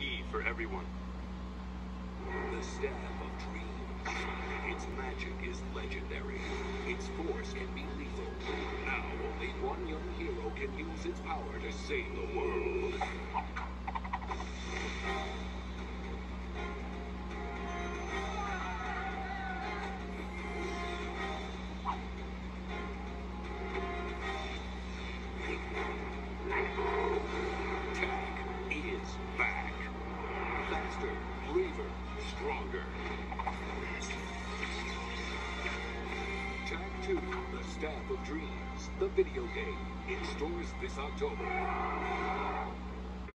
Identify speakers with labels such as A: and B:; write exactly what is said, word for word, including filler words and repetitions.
A: E for everyone.
B: The Staff of Dreams. Its magic is legendary. Its force can be lethal. Now only one young hero can use its power to save the world. Tak is back. Faster, braver, stronger. Tak two, The Staff of Dreams, the video game, in stores this October.